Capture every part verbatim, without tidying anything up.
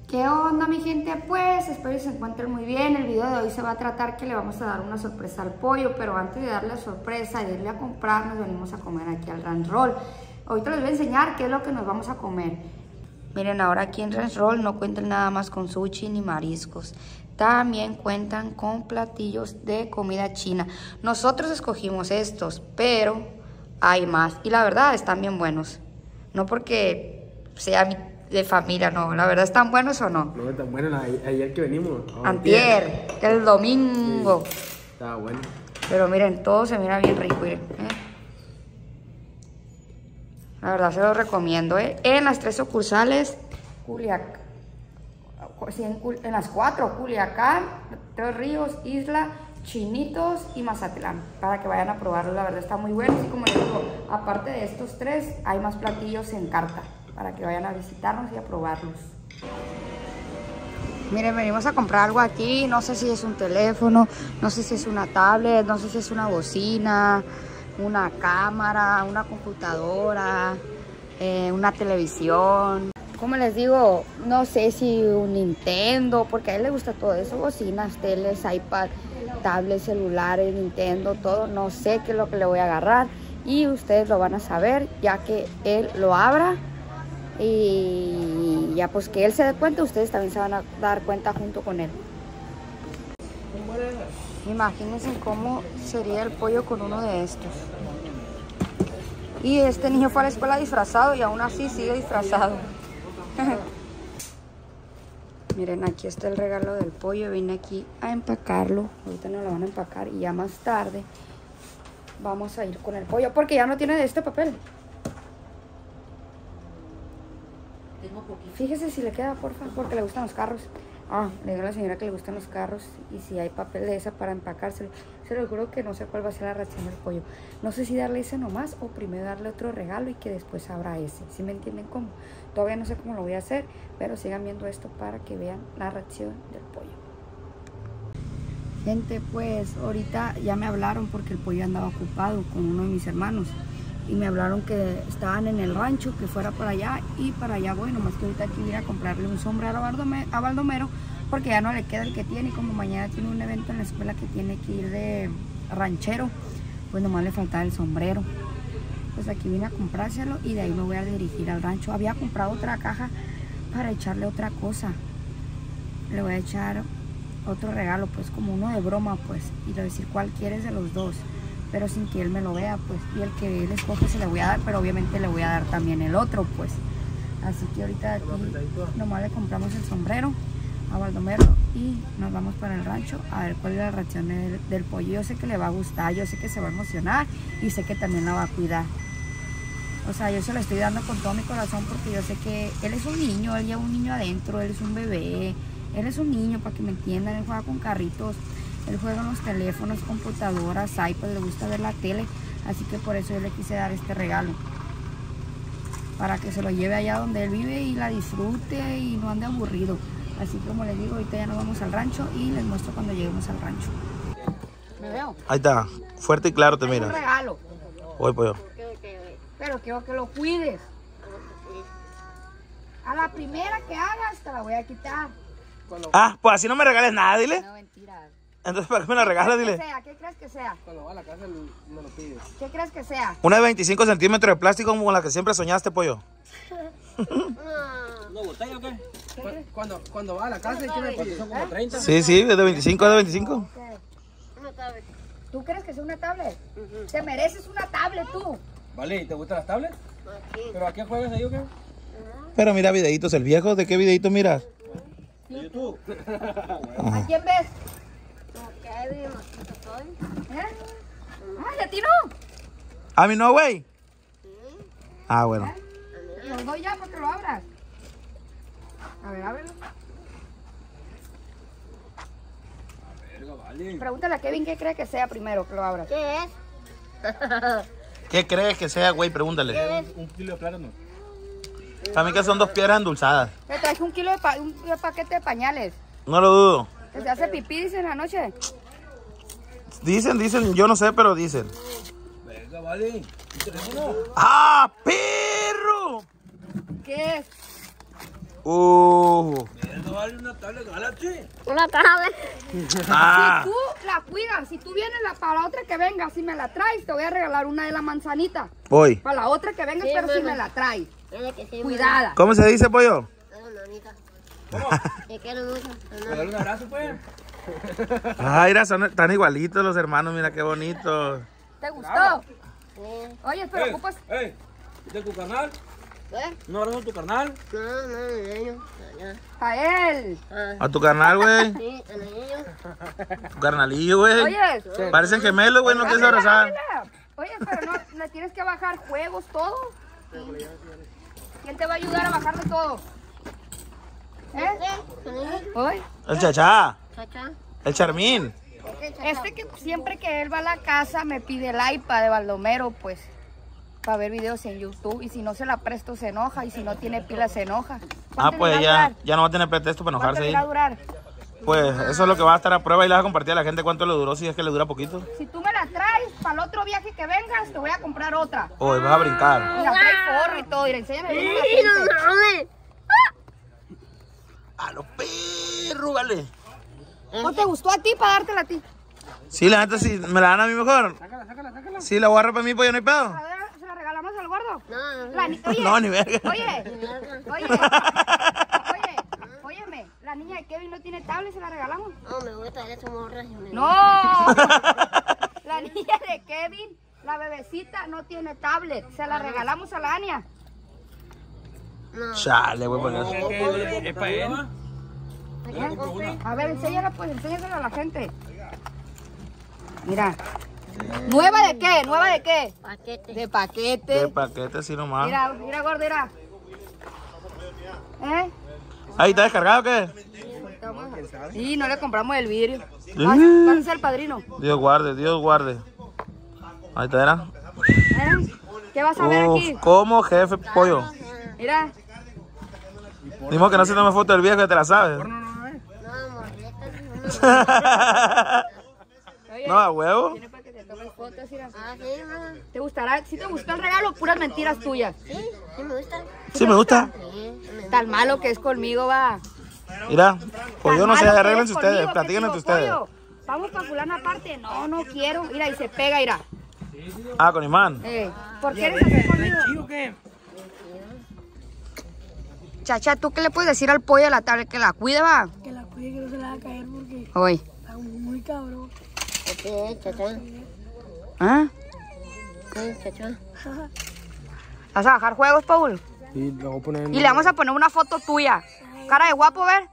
¿Qué onda, mi gente? Pues espero que se encuentren muy bien. El video de hoy se va a tratar que le vamos a dar una sorpresa al pollo, pero antes de darle sorpresa y de irle a comprar, nos venimos a comer aquí al Ranch Roll. Ahorita les voy a enseñar qué es lo que nos vamos a comer. Miren, ahora aquí en Ranch Roll no cuentan nada más con sushi ni mariscos. También cuentan con platillos de comida china. Nosotros escogimos estos, pero hay más. Y la verdad están bien buenos. No porque sea mi de familia, no, la verdad, ¿están buenos o no? No, están buenos, ayer que venimos. Oh, Antier, que el domingo. Sí, estaba bueno. Pero miren, todo se mira bien rico, miren, ¿eh? La verdad, se los recomiendo, ¿eh? En las tres sucursales, Culiacán, en las cuatro, Culiacán, Tres Ríos, Isla, Chinitos y Mazatlán, para que vayan a probarlo, la verdad está muy bueno. Y como les digo, aparte de estos tres, hay más platillos en carta, para que vayan a visitarnos y a probarlos. Miren, venimos a comprar algo aquí, no sé si es un teléfono, no sé si es una tablet, no sé si es una bocina, una cámara, una computadora, eh, una televisión. Como les digo, no sé si un Nintendo, porque a él le gusta todo eso, bocinas, teles, iPad, tablets, celulares, Nintendo, todo. No sé qué es lo que le voy a agarrar y ustedes lo van a saber ya que él lo abra. Y ya pues que él se dé cuenta, ustedes también se van a dar cuenta junto con él. Imagínense cómo sería el pollo con uno de estos. Y este niño fue a la escuela disfrazado y aún así sigue disfrazado. Miren, aquí está el regalo del pollo. Vine aquí a empacarlo. Ahorita no lo van a empacar y ya más tarde vamos a ir con el pollo porque ya no tiene de este papel. Fíjese si le queda, porfa, porque le gustan los carros. Ah, le digo a la señora que le gustan los carros y si hay papel de esa para empacárselo. Se lo juro que no sé cuál va a ser la reacción del pollo. No sé si darle ese nomás o primero darle otro regalo y que después abra ese. ¿Sí me entienden cómo? Todavía no sé cómo lo voy a hacer, pero sigan viendo esto para que vean la reacción del pollo. Gente, pues ahorita ya me hablaron porque el pollo andaba ocupado con uno de mis hermanos. Y me hablaron que estaban en el rancho, que fuera para allá y para allá voy. Nomás que ahorita aquí voy a comprarle un sombrero a Baldomero porque ya no le queda el que tiene. Y como mañana tiene un evento en la escuela que tiene que ir de ranchero, pues nomás le faltaba el sombrero. Pues aquí vine a comprárselo y de ahí me voy a dirigir al rancho. Había comprado otra caja para echarle otra cosa. Le voy a echar otro regalo, pues como uno de broma, pues. Y le voy a decir cuál quieres de los dos, pero sin que él me lo vea, pues, y el que él escoge se le voy a dar, pero obviamente le voy a dar también el otro, pues. Así que ahorita aquí nomás le compramos el sombrero a Baldomero y nos vamos para el rancho a ver cuál es la reacción del, del pollo. Yo sé que le va a gustar, yo sé que se va a emocionar y sé que también la va a cuidar. O sea, yo se lo estoy dando con todo mi corazón porque yo sé que él es un niño, él lleva un niño adentro, él es un bebé, él es un niño, para que me entiendan, él juega con carritos. Él juega en los teléfonos, computadoras, iPad, le gusta ver la tele, así que por eso yo le quise dar este regalo. Para que se lo lleve allá donde él vive y la disfrute y no ande aburrido. Así como les digo, ahorita ya nos vamos al rancho y les muestro cuando lleguemos al rancho. ¿Me veo? Ahí está, fuerte y claro te mira. Es un regalo. Voy, pollo. Pero quiero que lo cuides. A la primera que hagas te la voy a quitar. Ah, pues así no me regales nada, dile. No, mentira. Entonces, ¿para qué me la regalas? Dile. ¿Qué sea? ¿Qué crees que sea? Cuando va a la casa me lo pides. ¿Qué crees que sea? Una de veinticinco centímetros de plástico como la que siempre soñaste, pollo. ¿Una botella o qué? ¿Qué? Cuando, cuando va a la casa, ¿qué me pides? ¿Son como treinta? Sí, sí, de veinticinco, de veinticinco. Okay. Una tablet. ¿Tú crees que sea una tablet? Uh-huh. Te mereces una tablet tú. Vale, ¿y te gustan las tablets? Aquí. ¿Pero a qué juegas ahí o qué? Uh-huh. Pero mira videitos, el viejo, ¿de qué videito miras? De YouTube. ¿A quién ves? ¿Eh? ¡Ay, a ti no! ¿A mí no, güey? Sí. Ah, bueno. ¿Eh? Te lo doy ya para que lo abras. A ver, ábrelo. Verga, vale. Pregúntale a Kevin qué cree que sea primero que lo abras. ¿Qué es? ¿Qué crees que sea, güey? Pregúntale. ¿Qué es? Un kilo de plátano. Para mí que son dos piedras endulzadas. Te traje un kilo de pa un paquete de pañales. No lo dudo. ¿Que se hace pipí, dicen, en la noche? Dicen, dicen, yo no sé, pero dicen. Venga, vale. ¡Ah, perro! ¿Qué es? Uh. Eso vale una tablet Galaxy. Una tablet. Ah. Si tú la cuidas, si tú vienes la, para la otra que venga, si me la traes, te voy a regalar una de la manzanita. Voy. Para la otra que venga, Sí, pero si mamá. me la traes. Dile que sí, Cuidada. ¿Cómo se dice, pollo? mamá. Ay, mamita. Te quiero mucho. mamá. Dale un abrazo, pues. Ay, mira, son tan igualitos los hermanos, mira qué bonitos. ¿Te gustó? Sí. Oye, pero ocupas... Ey, ¿de tu carnal? ¿Qué? ¿No abrazo a tu carnal? No, no, el niño. Allá. A él. Ah, A tu carnal, güey. sí, el niño. Tu carnalillo, güey. Oye, Parecen gemelos, güey, no quieres dámela, abrazar. dámela. Oye, pero no, le tienes que bajar juegos, todo. ¿Quién te va a ayudar a bajar de todo? ¿Eh? ¿Qué? ¿El niño? Oye, El chachá. Chacha. El charmín. este que siempre que él va a la casa me pide el iPad de Baldomero, pues, para ver videos en YouTube. Y si no se la presto, se enoja. Y si no tiene pila, se enoja. Ah, ¿Cuánto pues le va a ya, durar? ya no va a tener pretexto para ¿Cuánto enojarse le va a ahí. durar? Pues eso es lo que va a estar a prueba y le vas a compartir a la gente cuánto le duró, si es que le dura poquito. Si tú me la traes para el otro viaje que vengas, te voy a comprar otra. Hoy vas a brincar. Mira, trae forro y todo. Mira, enséñame bien a la Sí, gente. no mames. A los perros, vale. ¿No te gustó a ti para dártela a ti? Sí, la neta, sí, me la dan a mí mejor. Sácala, sácala, sácala. Sí, la voy a agarrar para mí, pues ya no hay pedo. A ver, ¿se la regalamos al gordo? No, no, La ni- oye, No, ni verga. Oye, no. oye, oye, óyeme, la niña de Kevin no tiene tablet, ¿se la regalamos? No, me gusta esa morra. No, la niña de Kevin, la bebecita, no tiene tablet, se la regalamos a la Ania. No. Chale, güey, por eso. Es para él. Allá compré. A ver, enséñala, pues, enséñasela a la gente. Mira, ¿nueva de qué? ¿Nueva de qué? Paquete. De De paquete. paquete así nomás. Mira, mira, gordo, mira. ¿Eh? Ahí, ¿está descargado o qué? Sí, no le compramos el vidrio. Sí. Vas, vas a ser el padrino. Dios guarde, Dios guarde. Ahí está, era. ¿Eh? ¿Qué vas a ver aquí? Uf, como jefe pollo. Mira. Dimos que no se tome foto del viejo que te la sabes. No, morrita. Oye, No, a huevo. tiene para que te tomes fotos, mira. Ah, sí, mamá. ¿Te gustará? Si te gustó el regalo, puras mentiras tuyas. Sí, sí me gusta. Sí, me gusta. Sí, sí me Tan malo que es conmigo, va. Mira, pues yo Tan no sé, malo que arréglense es ustedes, conmigo, platiquen que entre digo, ustedes. pollo, vamos para fulana aparte. No, no quiero. Mira, y se pega, mira. Ah, con imán. Eh, ¿por qué eres así conmigo? ¿Chido qué? Chacha, ¿tú qué le puedes decir al pollo de la tablet? Que la cuide, va. Que la cuide, que no se la va a caer porque Hoy. está muy cabrón. Sí, chacha. ¿Ah? Sí, chacha. ¿Vas a bajar juegos, Paul? Sí, lo voy a poner en... Y le vamos a poner una foto tuya. Cara de guapo, ver.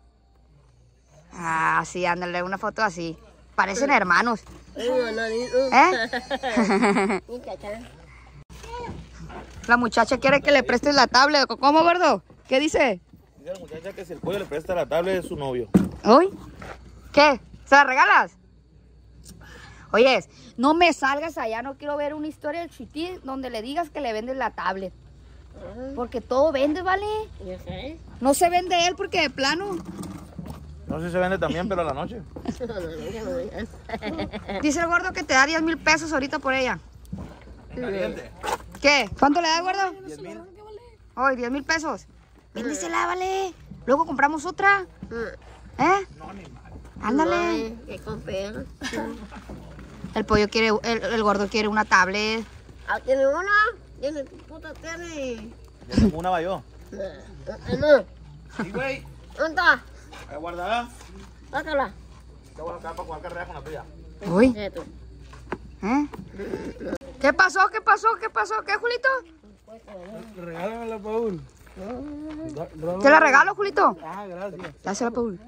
Ah, sí, ándale, una foto así. Parecen hermanos. No, no, ¿Eh? sí, chacha. La muchacha quiere que le prestes la tablet. ¿Cómo, gordo? ¿Qué dice? Dice la muchacha que si el pollo le presta la tablet de su novio. ¿Uy? ¿Qué? ¿Se la regalas? Oye, no me salgas allá. No quiero ver una historia del Chití donde le digas que le vendes la tablet. Porque todo vende, ¿vale? Yo sé. No se vende él porque de plano. No sé si se vende también, pero a la noche. No, no, no, no. Dice el gordo que te da diez mil pesos ahorita por ella. Caliente. ¿Qué? ¿Cuánto le da, gordo? Hoy, diez mil pesos. Véndesela, vale. Luego compramos otra. ¿Eh? Ándale. Mami, ¿qué compré? El pollo quiere, el, el gordo quiere una tablet. Ah, ¿tiene una? ¿Tiene puta tiene? Ya tengo una va yo. No, no. Sí, güey. ¿Dónde está? Ahí guardada. Sácala. Te voy a sacar para jugar carrera con la tuya. Uy. Esto. ¿Eh? ¿Qué pasó? ¿Qué pasó? ¿Qué pasó? ¿Qué, Julito? Regálamela, Paul. ¿Te la regalo, Julito? Ah, gracias. Dásela, Paul.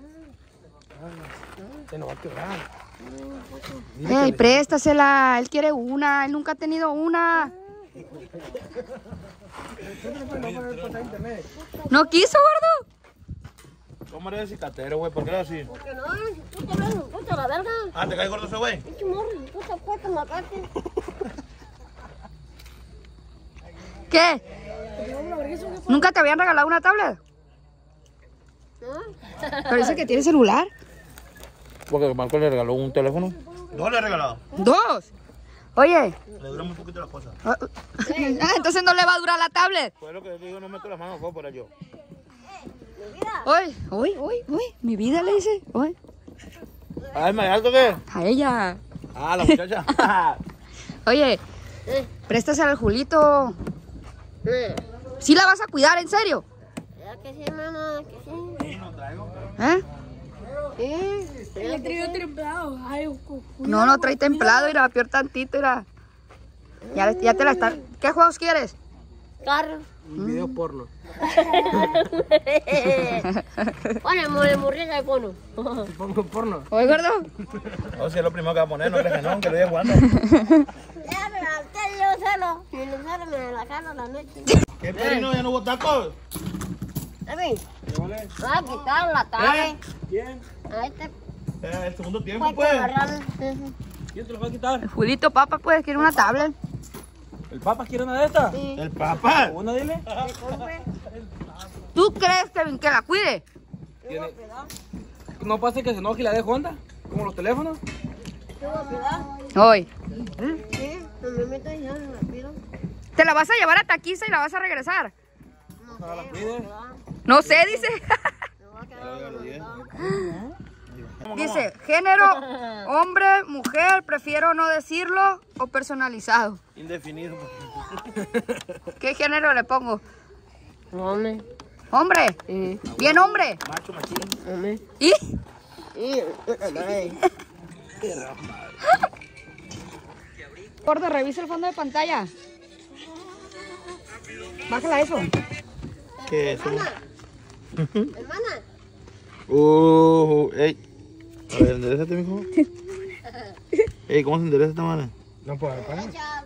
Se nos va a quebrar. Ey, préstasela. Él quiere una. Él nunca ha tenido una. ¿No quiso, gordo? ¿Cómo eres cicatero, güey? ¿Por qué eres así? ¿Por qué no? Puta, ven, puta la verga. Ah, ¿te cae gordo ese güey? Pinche morro, puta, puta, mataste. ¿Qué? ¿Nunca te habían regalado una tablet? ¿No? Pero dice que tiene celular. Porque Marco le regaló un teléfono. ¿Dos le he regalado? Dos. Oye. Le dura muy poquito las cosas. Ah, entonces no le va a durar la tablet. Pues lo que digo, no meto las manos, fue por ello. Uy, uy, uy, uy, mi vida le dice. Uy. Ay, ¿me alto qué? A ella. Ah, la muchacha. Oye, préstasela al Julito. ¿Sí la vas a cuidar, en serio? Ya que sí, hermana, que sí. Sí, no traigo. ¿Eh? Sí. Le traigo templado. Ay, cu- No, no trae templado, irá, peor tantito, irá. Ya, ya te la están. ¿Qué juegos quieres? Carro. Un video porno. Pone, mole, morrilla y pono. Pongo porno. Oye, gordo. O si es lo primero que va a poner, no crees que no, que lo voy jugando. Ya, pero usted yo celo. Si no celo, me la calo la noche. ¿Qué perino? ¿Ya no hubo tacos? A mí, va a quitar la tabla. ¿Quién? A este Eh, el segundo tiempo, puede pues. agarrar. ¿Quién te lo va a quitar? El Julito, papá, pues, quiere una tablet. ¿El Papa quiere una de estas? Sí. El papá. ¿Una, dile? ¿Qué compre? ¿Tú crees, Kevin, que la cuide? Tiene- No pasa que se enoje y la deje Honda, como los teléfonos. Tengo cuidado. Hoy. Sí, no me meto y ya no la pido. ¿Te la vas a llevar a Taquiza y la vas a regresar? No No la sé, cuide. No sé, dice. me voy a quedar con la Dice, género, hombre, mujer, prefiero no decirlo o personalizado. Indefinido. ¿Qué género le pongo? Hombre. Hombre. Sí. Bien, hombre. Macho, machín. Hombre. ¿Y? Sí. Gordo, revisa el fondo de pantalla. Bájala eso. ¿Qué es eso? Hermana. Uh, ey. A ver, enderezate, mijo. Ey, ¿cómo se endereza esta mano? No puedo, para.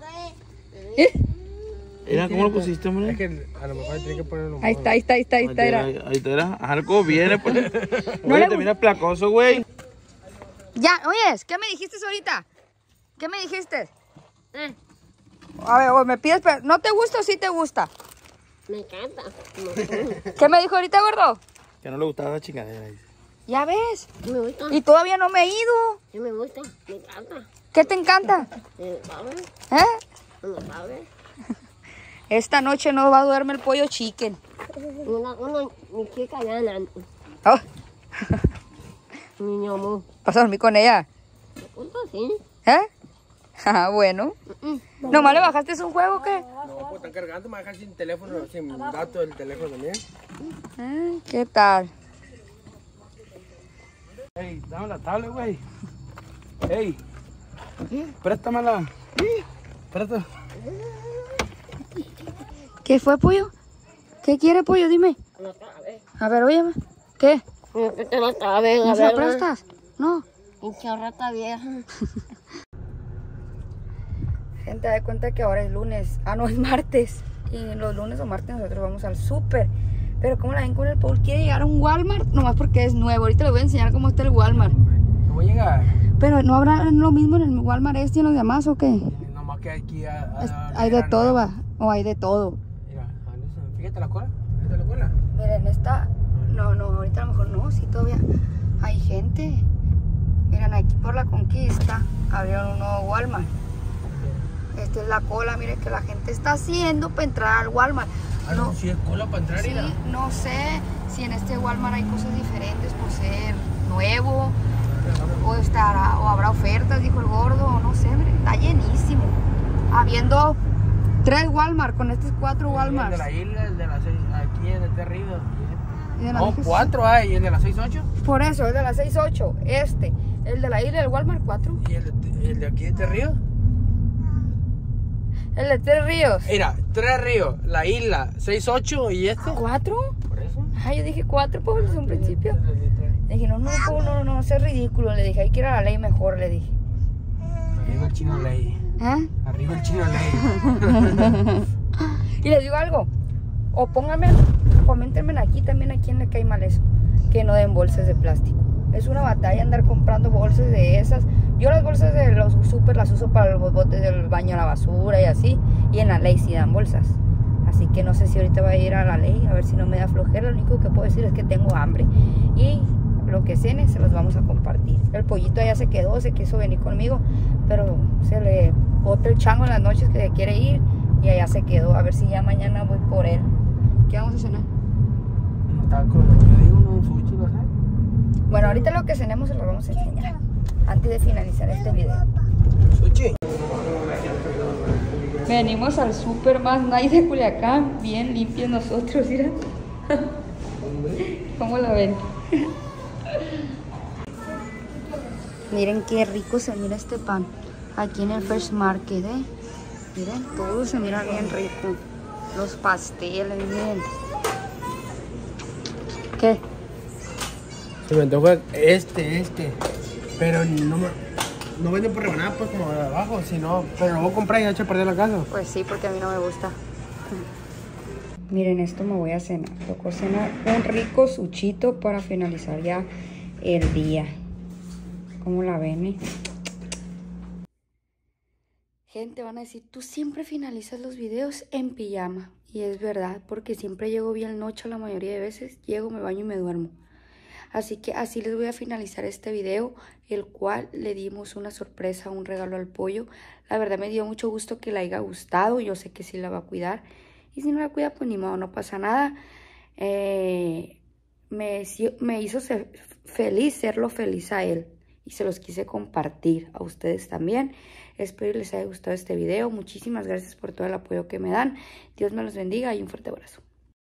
Mira, ¿cómo lo pusiste, hombre? Es que a lo mejor tiene que ponerlo. Ahí está, ahí está, ahí está, ahí Ahí está. está, Era. ahí está, era. Algo viene, pues. No Oye, le te miras placoso, güey. Ya, oyes, ¿qué me dijiste ahorita? ¿Qué me dijiste? Eh, A ver, oye, me pides, pero ¿no te gusta o sí te gusta? me encanta. ¿Qué me dijo ahorita, gordo? Que no le gustaba la chingadera, dice. Ya ves. Sí me gusta. Y todavía no me he ido. Sí me gusta. Me encanta. ¿Qué te encanta? Eh, ¿Sabes? ¿Eh? ¿No sabes? Esta noche no va a duerme el pollo chicken. Una, una, mi chica ya la... Oh, Mi amor. ¿vas a dormir con ella? Punto sí. ¿Eh? Ah, bueno. ¿Nomás le bajaste un juego o qué? No, pues está cargando, me va a dejar sin teléfono, sin datos del teléfono también. Ah, ¿qué tal? Ey, dame la tablet, güey. Ey, préstamela. Préstame. ¿Qué fue, pollo? ¿Qué quiere, pollo? Dime. No sabes. A ver, óyeme. ¿Qué? No que te lo sabes. ¿No a se la ver, prestas? No. Pinche rata vieja. Gente, da cuenta que ahora es lunes. Ah, no, es martes. Y los lunes o martes nosotros vamos al súper. Pero como la ven con el Paul, quiere llegar a un Walmart, nomás porque es nuevo. Ahorita les voy a enseñar cómo está el Walmart. No voy a llegar. Pero ¿no habrá lo mismo en el Walmart este y en los demás o qué? Nomás que aquí a, a- Es- a- hay de a- todo, va. O hay de todo. Mira, Alison, fíjate la cola. Fíjate la cola. Miren, esta... No, no, ahorita a lo mejor no. Sí, todavía hay gente. Miren, aquí por la Conquista abrieron un nuevo Walmart. Esta es la cola, miren, que la gente está haciendo para entrar al Walmart. Ah, no, si es cola para entrar, Sí, mira. no sé si en este Walmart hay cosas diferentes por ser nuevo o estará o habrá ofertas, dijo el gordo, o no sé, miren, está llenísimo. Habiendo tres Walmart con estos cuatro El de Walmart. la isla, el de la seis, aquí en este arriba. Y de la No, México- cuatro hay, y el de la seis ocho. Por eso, el de la seis ocho, este, el de la isla del Walmart cuatro, Y el de, el de aquí de este río. el de Tres Ríos Mira, tres ríos, la isla, seis ocho y este. cuatro. Por eso. Ay, yo dije cuatro, Pablo, desde un principio. Le dije, no, no, Pablo, no, no, no, es ridículo. Le dije, hay que ir a la ley mejor, le dije. Arriba el chino ley. ¿Eh? Arriba el chino ley. Y les digo algo, o pónganme, coméntenme aquí también a quién le cae mal eso, que no den bolsas de plástico. Es una batalla andar comprando bolsas de esas. Yo las bolsas de los super las uso para los botes del baño a la basura y así, y en la ley sí dan bolsas. Así que no sé si ahorita voy a ir a la ley, a ver si no me da flojera. Lo único que puedo decir es que tengo hambre. Y lo que cene se los vamos a compartir. El pollito allá se quedó, se quiso venir conmigo, pero se le bota el chango en las noches que se quiere ir y allá se quedó. A ver si ya mañana voy por él. ¿Qué vamos a cenar? No taco, yo digo un sushi, no sé. Bueno, ahorita lo que cenemos se lo vamos a enseñar antes de finalizar este video. Sushi. Venimos al Super Más Nice de Culiacán, bien limpios nosotros, mira. ¿Cómo la ven? Miren qué rico se mira este pan aquí en el Fresh Market, ¿eh? Miren, todo se mira bien rico. Los pasteles, miren. ¿Qué? Se me antoja este, este. Pero no me... No venden por rebanada, pues, como de abajo, sino... Pero lo voy a comprar y ya eché a perder la casa. Pues sí, porque a mí no me gusta. Miren, esto me voy a cenar. Tocó cenar un rico suchito para finalizar ya el día. ¿Cómo la ven, eh? Gente, van a decir, tú siempre finalizas los videos en pijama. Y es verdad, porque siempre llego bien noche la mayoría de veces. Llego, me baño y me duermo. Así que así les voy a finalizar este video, el cual le dimos una sorpresa, un regalo al pollo. La verdad me dio mucho gusto que le haya gustado, yo sé que sí la va a cuidar. Y si no la cuida, pues ni modo, no pasa nada. Eh, me, me hizo ser feliz, serlo feliz a él. Y se los quise compartir a ustedes también. Espero que les haya gustado este video. Muchísimas gracias por todo el apoyo que me dan. Dios me los bendiga y un fuerte abrazo.